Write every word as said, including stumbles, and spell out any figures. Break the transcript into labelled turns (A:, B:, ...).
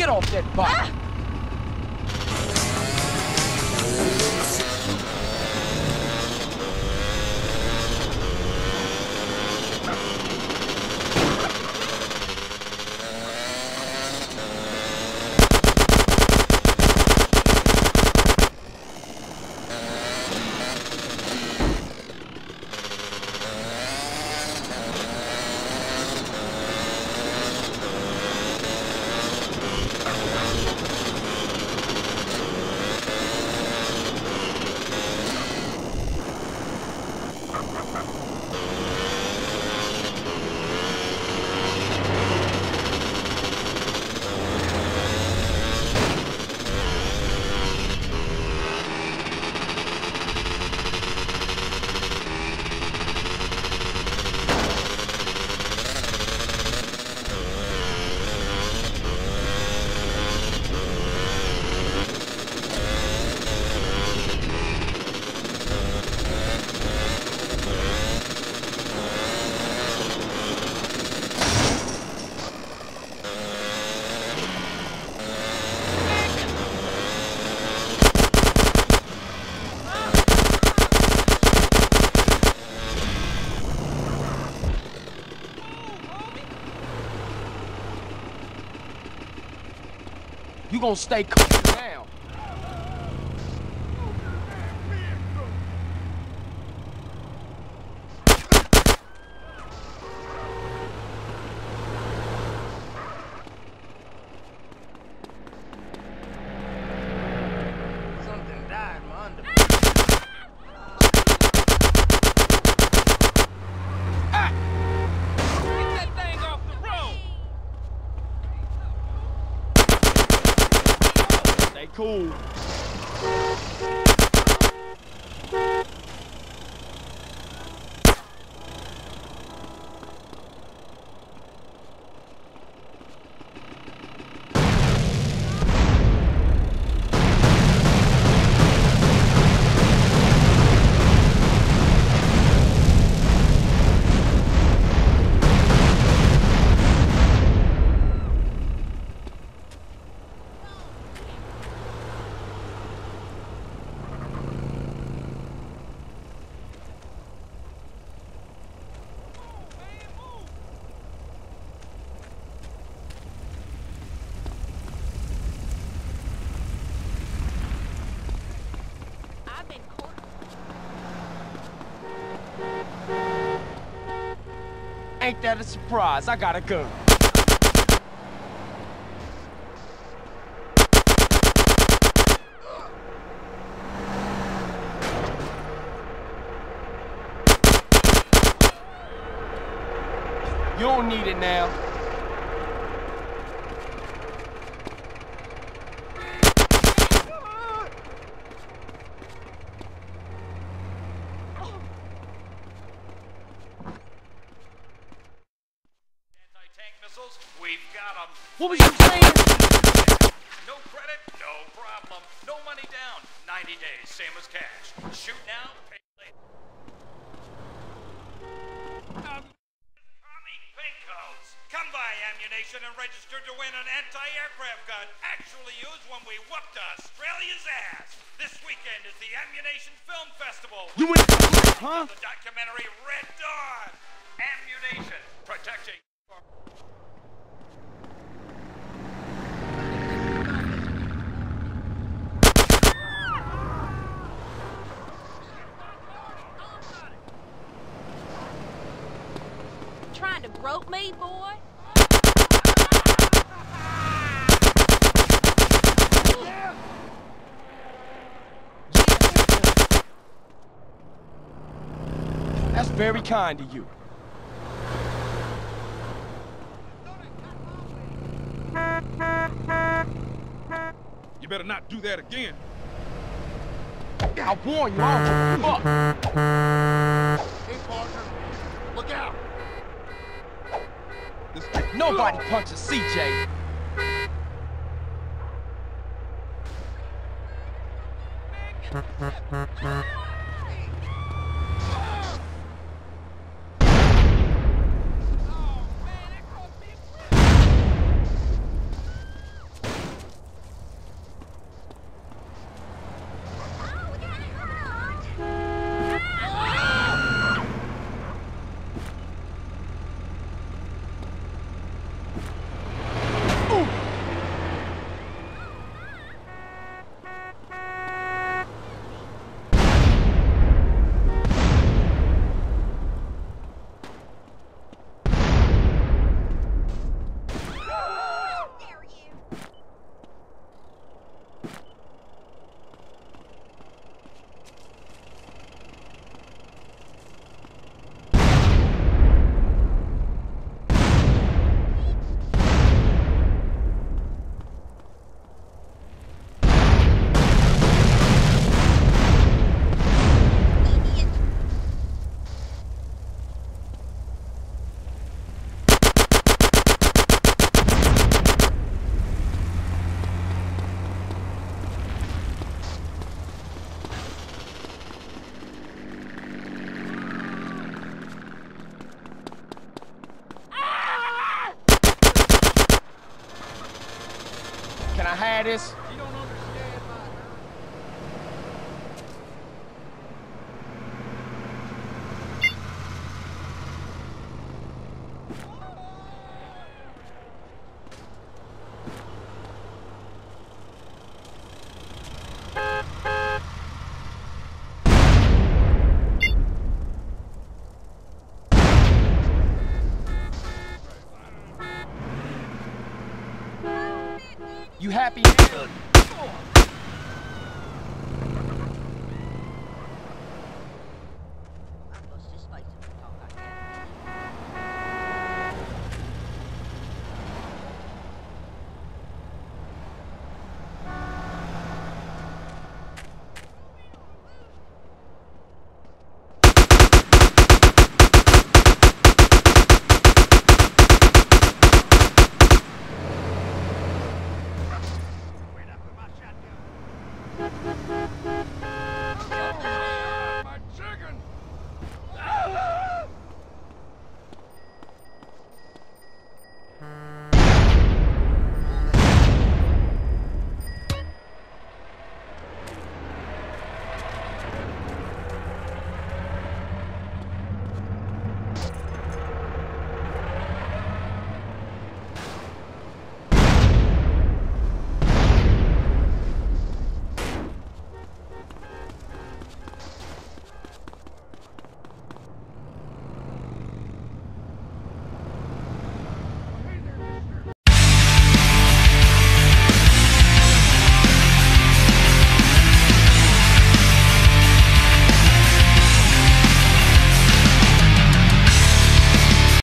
A: off that bike! Ah! You gonna stay cool down. Something died, my under. Ah! Get that thing off the road! Stay cool. Ain't that a surprise? I gotta go. You don't need it now.
B: We've got them.
A: What was you saying?
B: No credit, no problem. No money down. ninety days, same as cash. Shoot now, pay later. Um, Tommy Pink Codes. Come by Ammunition and register to win an anti-aircraft gun actually used when we whooped Australia's ass. This weekend is the Ammunition Film Festival.
A: You went, huh?
B: The documentary Red Dawn. Ammunition. Protecting.
C: Trying to broke me, boy?
A: Yeah. That's very kind of you.
D: You better not do that again.
A: I warn you, I don't give a fuck.
E: Hey, partner, look out!
D: This
A: Nobody punches C J. Gladys.
E: You don't understand my
A: You happy now?